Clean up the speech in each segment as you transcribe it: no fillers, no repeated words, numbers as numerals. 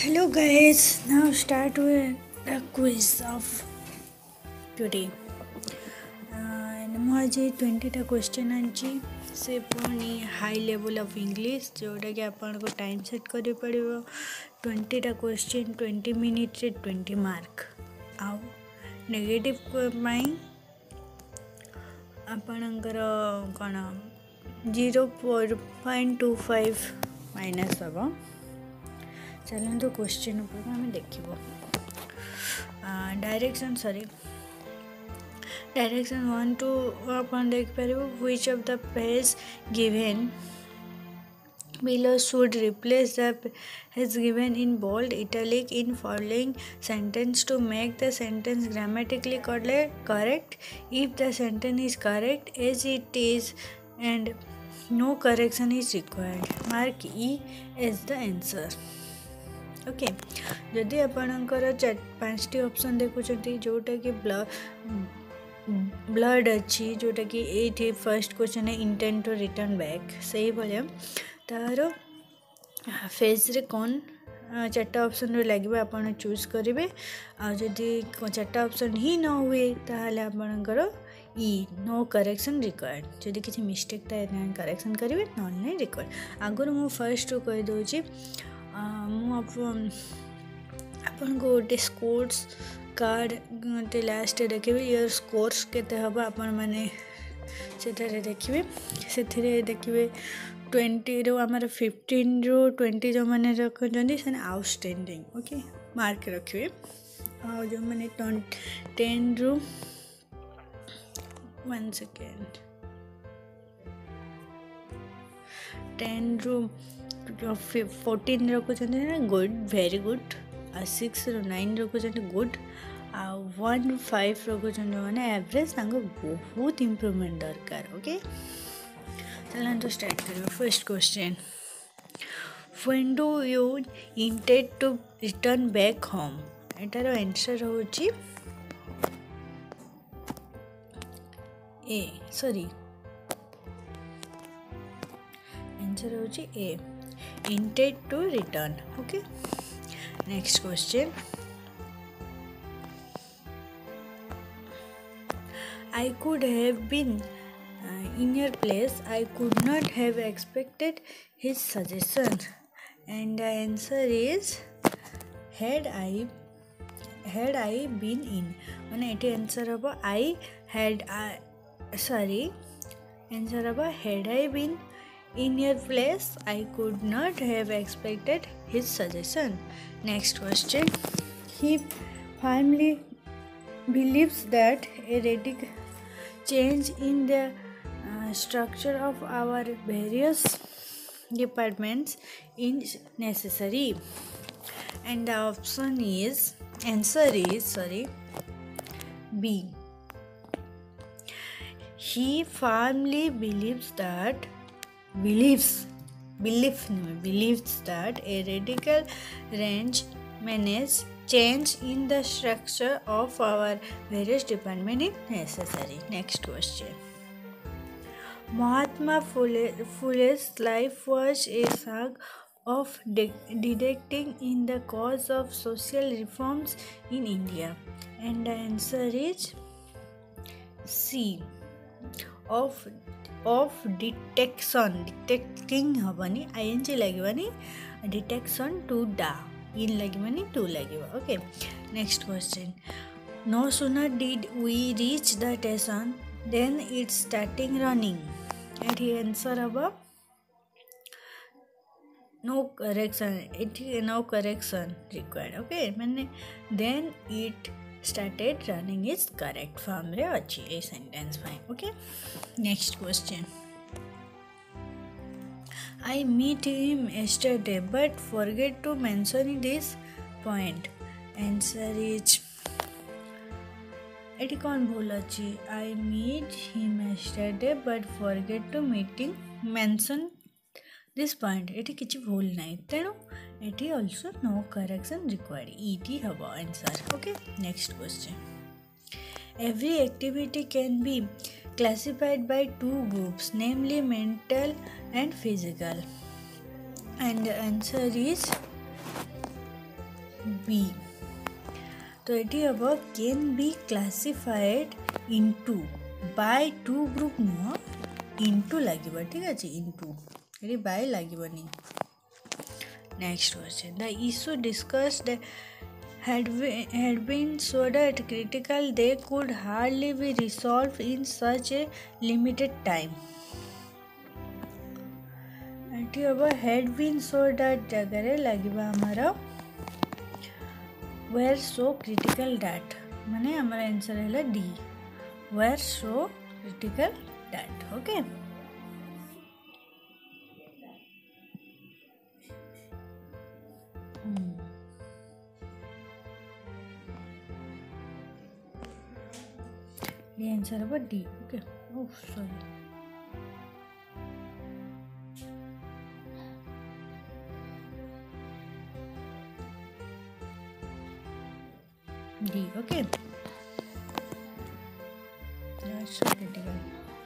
Hello guys, now start with the quiz of today. ମୁଁ ଆଜି 20ଟା question आनी से पुणी हाई लेवल ऑफ इंग्लिश जोटा कि आपको टाइम सेट कर पड़ो 20टा क्वेश्चन 20 मिनिट रे 20 मार्क आउ नेगेटिव आपणकर कौन 0.25 माइनस हम चलते क्वेश्चन ऊपर आम देखो डायरेक्शन 1 टू अपन देख पार which of the page given below should replace the has given in bold italic in following sentence to make the sentence grammatically correct. If the sentence is correct as it is and no correction is required, mark E as the answer. Okay जदि आपणकर 5टी option देखुं जोटा कि blood अच्छी जोटा कि ये first question है intent to return back से भाया तार फेज रे कौन 4टा ऑप्शन लगे आप चूज करेंगे आदि 4टा ऑप्शन ही न हुए ताहले आपणकर ई नो करेक्शन रिक्वायर्ड जदि किसी मिस्टेक था करेक्शन करेंगे ना रिक्वायर्ड आगुरी मु फर्स्ट कहीदे आपन को गोटे स्कोर्स कार्ड गोटे लास्ट देखिए यार स्कोर्स केते हबा आपण माने सेटारे देखिए से देखिए 20 रो आमर 15 रो 20 जो मैंने रखुंट से आउटस्टैंडिंग ओके मार्क रखिए आ जो मैंने 10 रो 1 सेकेंड 10 रो 14 रखुं गुड वेरी गुड 6 रो 9 रखुं गुड 1 5 रखुं मैंने एवरेज बहुत इम्प्रूवमेंट दरकार ओके चलो तो स्टार्ट करो first question when do you intend to return back home एटार आंसर होची ए सॉरी आंसर होची ए intend to return okay next question I could have been in your place I could not have expected his suggestion and the answer is had I been in माने एटी answer हम answer हम had I been in your place, I could not have expected his suggestion. Next question. He firmly believes that a radical change in the structure of our various departments is necessary. And the answer is B. He firmly believes that a radical change in the structure of our various departments is necessary. Next question. Mahatma Phule's life was a saga of dedicating in the cause of social reforms in India, and the answer is C. of detecting हबनी ing लगे detection to da in लगे to लगे okay next question no sooner did we reach the station then it starting running and the answer haba no correction required okay मैंने then it started running is correct form रे अच्छी ए sentence fine okay next question I meet him yesterday but forget to mention this point answer is एटी कौन भूल अच्छी I meet him yesterday but forget to mention this point एटी किसी भूल नहीं तेणु एटी also no correction required ET हबो answer okay next question every activity can be classified by two groups namely mental and physical and the answer is B. तो ये हम can be classified into by two group नुह into लगे ठीक अच्छे into ये by लगे next question the issue discussed had been so that critical they could hardly be resolved in such a limited time. एटी अब had been so that जगह लगे हमारा were so critical that माने हमारा आंसर है D were so critical that okay. The answer is D. Okay. Oh, sorry. D. Okay. That's so critical.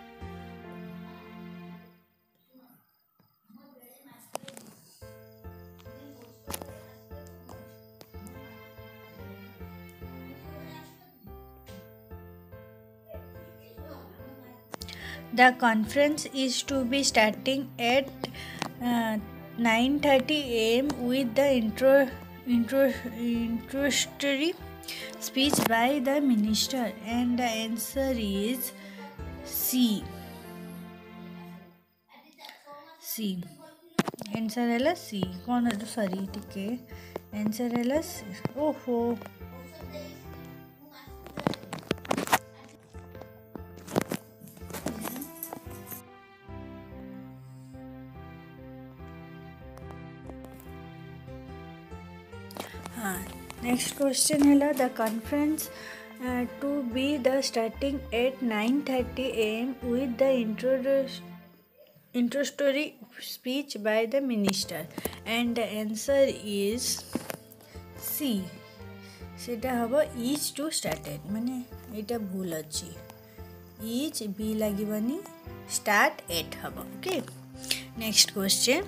The conference is to be starting at 9:30 a.m. with the introductory speech by the minister, and the answer is C. C. Answer है C. कौन है तो sorry ठीक है answer है C. ओहो next question है the conference to be the starting at 9:30 a.m. with the introductory speech by the minister, and the answer is C. सेटा हम इज टू स्टार्टेड माने एटा भूल अच्छी इज बी लगे स्टार्ट एट हम okay. Next question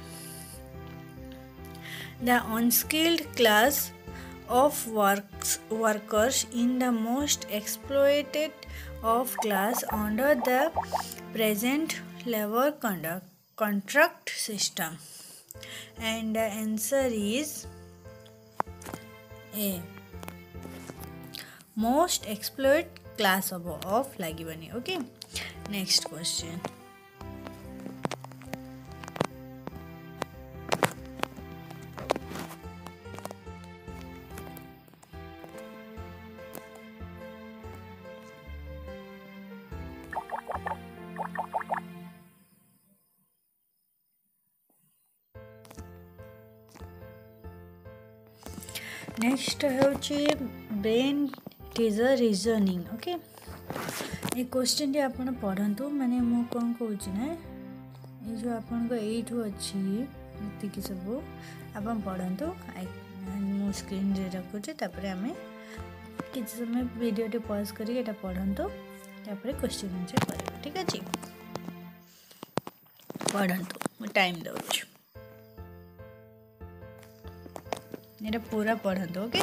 the unskilled class of workers in the most exploited of class under the present labor contract system, and the answer is A. most exploited class of lagibani okay. Next question next हूँ brain teaser reasoning okay. ये question टी आपन पढ़ंतु माने मु कौन कहूँ ना ये जो आपन को एठू अच्छी ये सब आपन पढ़ंतु मु स्क्रीन रे रखुचे तापर आमे किछ समय वीडियो टे पॉज करी एटा पढ़ंतु तापर क्वेश्चन आंसर करबा ठीक अछि. पढ़ंतु मु टाइम दउछु मेरा पूरा पढ़ंतु ओके.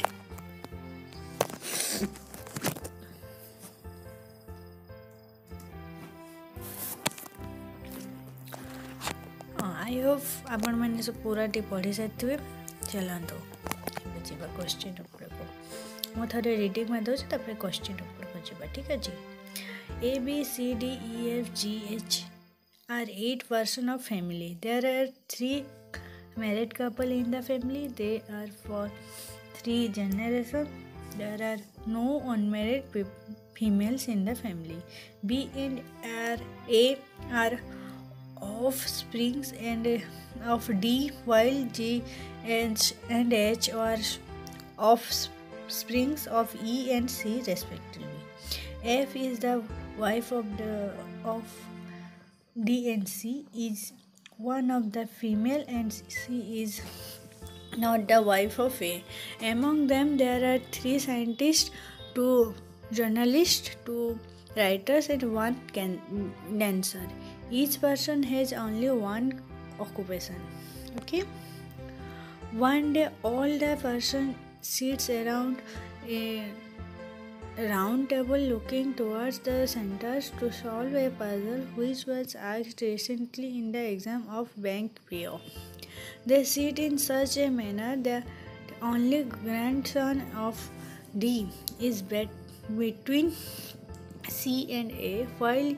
आई होप आपण मैंने सब पूरा टी पढ़ी सारे चलतु जा क्वेश्चन ऊपर को मु थे रिडिंग में दूसरी तापर क्वेश्चन ऊपर को जा ठीक अच्छे. A B C D E F G H are 8 person of family. There are 3 married couple in the family. They are for 3 generations. There are no unmarried females in the family. B and A are offsprings and of D, while G and H are offsprings of E and C respectively. F is the wife of D and C is one of the female, and C is not the wife of A. Among them there are 3 scientists, 2 journalists, 2 writers and 1 dancer. Each person has only 1 occupation. Okay. One day all the persons sits around a round table looking towards the centers to solve a puzzle which was asked recently in the exam of Bank PO. They sit in such a manner that the only grandson of D is between C and A, while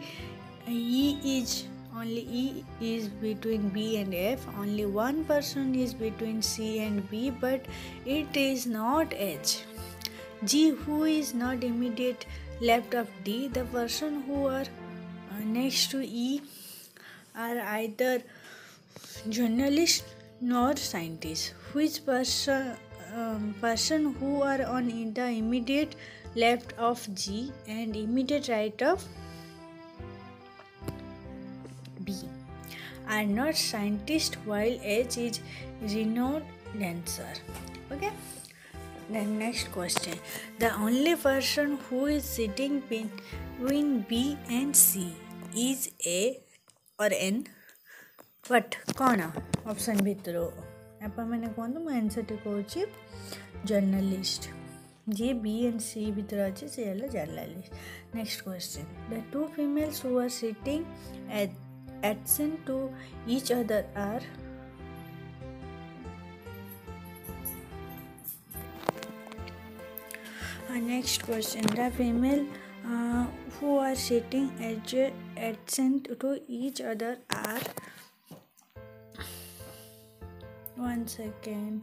E is between B and F. Only one person is between C and B, but it is not H. G, who is not immediate left of D, the person who are next to E are either journalists nor scientists. Which person who are on the immediate left of G and immediate right of B are not scientists, while H is renowned dancer. Okay. Then next question. The only person who is sitting between B and C is A or N. But कौन option भितर आप मैंने कहतु मो answer टी कौची journalist G B and C भितर अच्छे सी है journalist. Next question. The two females who are sitting adjacent to each other are next question. The female who are sitting adjacent to each other are, one second,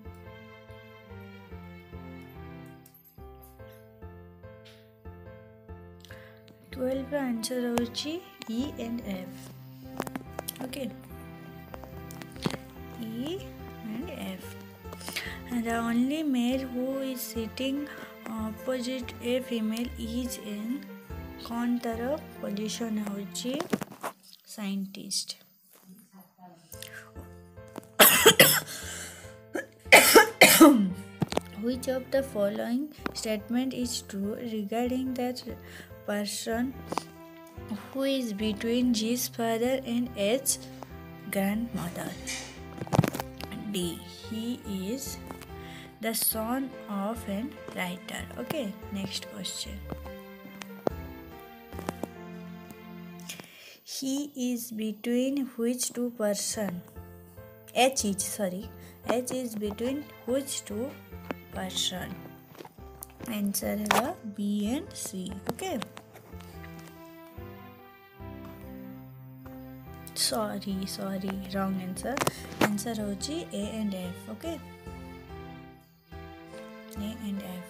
twelve answer होची E and F. Okay, E and F. And the only male who is sitting opposite a female is in कौन तरफ position होची scientist. Which of the following statement is true regarding that person who is between G's father and H's grandmother? D. He is the son of an writer. Okay, next question. He is between which two person? H is between which two person? Answer है B and C. Okay. Sorry, wrong answer. Answer होची A and F. Okay. A and F.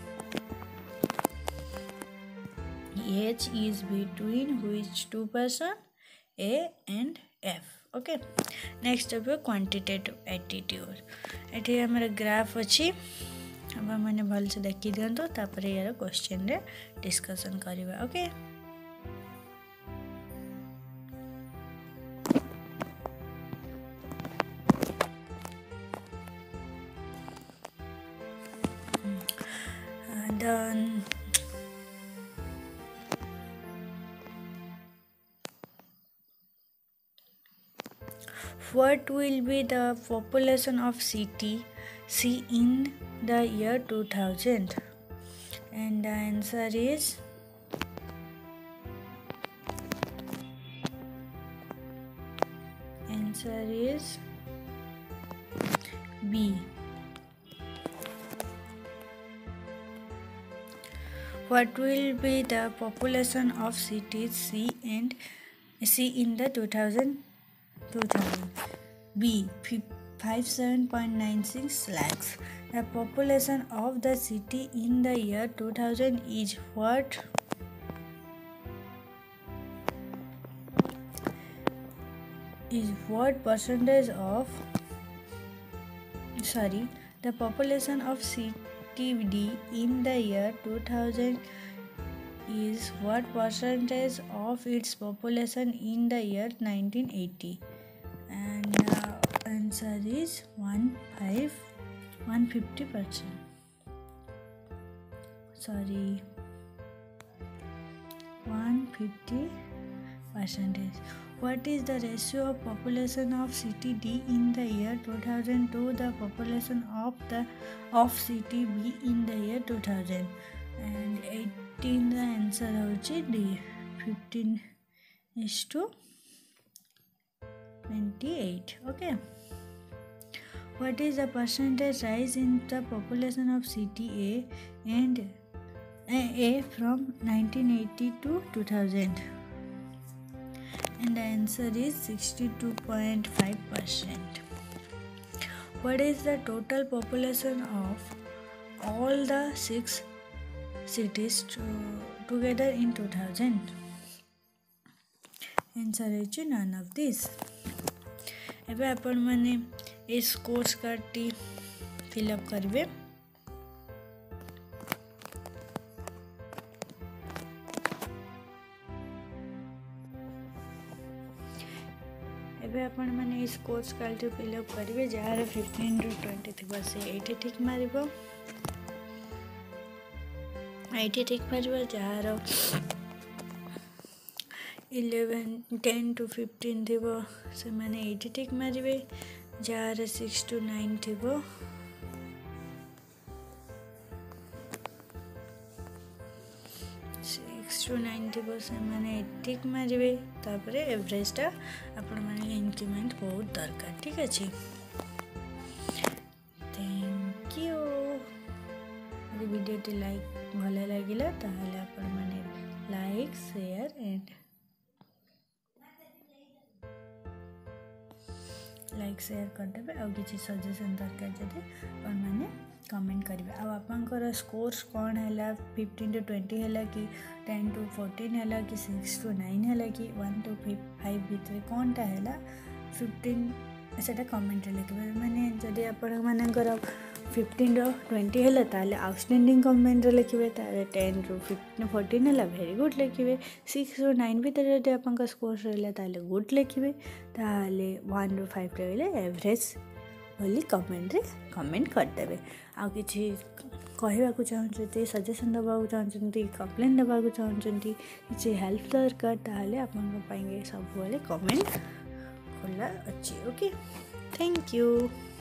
H is between which two person? A and F. Okay. Next अब quantitative aptitude. एठी हमारा graph अच्छी. अब मैंने भल से देखी दियंतो तापर यार क्वेश्चन रे डिस्कशन करिबा. ओके. Then what will be the population of city C in the year 2000? And the answer is B. What will be the population of cities C in the 2000? B. 57.96 lakhs. The population of the city in the year 2000 is what? Percentage of the population of city D in the year 2000 is what percentage of its population in the year 1980? And the answer is 150%. 150%. What is the ratio of population of city D in the year 2000 to the population of city B in the year 2000? And 18 the answer होची D. 15:28. Okay. What is the percentage rise in the population of city A and A from 1980 to 2000? And the answer is 62.5%. What is the total population of all the 6 cities together in 2000? Answer is none of this. एबे आपण माने इस course card fill up करेंगे. एबे आपण माने इस course card fill up करेंगे जार 15 to 20 थी से 80 ठीक मारिबो. 80 ठीक मारिबो जार 11 10 to 15 थी से माने 80 ठीक मारिबे. जार 6 to 9 थी 6 to 9 थी से माने 80 ठीक मारिबे. तापरे एवरेजटा आपण माने इंक्रीमेंट बहुत दरकार. ठीक अछि. Thank you. ये वीडियो टी लाइक भले लागिला ताहले आपण माने like share and like share करदेवे. आ किसी सजेशन दरकार जदि आपण माने कमेंट करेंगे. आपर स्कोर्स कौन है 15 to 20 है कि 10 to 14 है कि 6 to 9 है कि 1 to 5 भितर कौनटा है 15 से कमेंट लिखे. मैंने जदि आपण 15 to 20 है ताले आउटस्टैंडिंग कमेंट लिखे. 10 to 14 है वेरी गुड लिखे. 6 to 9 भितर जब आप स्कोर्स रहा ताले गुड लिखे. 1 to 5 रही एवरेज बोली कमेंट करदेवे. आ किसी कहवाक चाहते सजेसन देवाक चाहते कंप्लेन देवाक चाहते किसी हेल्प दरकार ताहले आपन सब कमेंट खोला अच्छी. ओके. Thank you.